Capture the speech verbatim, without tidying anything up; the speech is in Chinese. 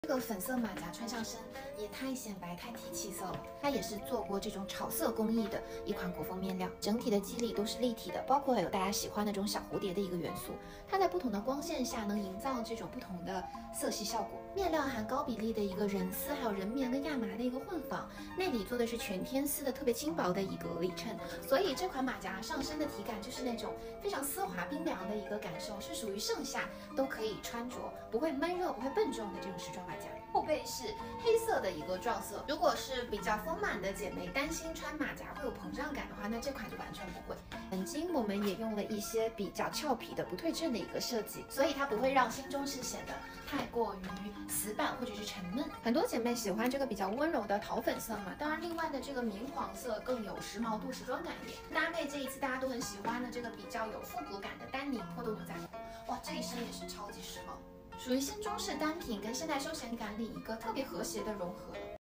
这个粉色马甲穿上身也太显白、太提气色了。它也是做过这种炒色工艺的一款国风面料，整体的肌理都是立体的，包括有大家喜欢那种小蝴蝶的一个元素。它在不同的光线下能营造这种不同的色系效果。面料含高比例的一个人丝，还有人棉跟亚麻的一个混纺，内里做的是全天丝的特别轻薄的一个里衬，所以这款马甲上身的体感就是那种非常丝滑冰凉的一个感受，是属于上下都可以穿着，不会闷热、不会笨重的这种时装马甲。后背是黑色的一个撞色，如果是比较丰满的姐妹担心穿马甲会有膨胀感的话，那这款就完全不会。本金我们也用了一些比较俏皮的不对称的一个设计，所以它不会让新中式显得太过于死板或者是沉闷。很多姐妹喜欢这个比较温柔的桃粉色嘛，当然另外的这个明黄色更有时髦度、时装感一点。搭配这一次大家都很喜欢的这个比较有复古感的丹宁破洞牛仔裤，哇，这一身也是超级时髦。属于新中式单品跟现代休闲感里一个特别和谐的融合。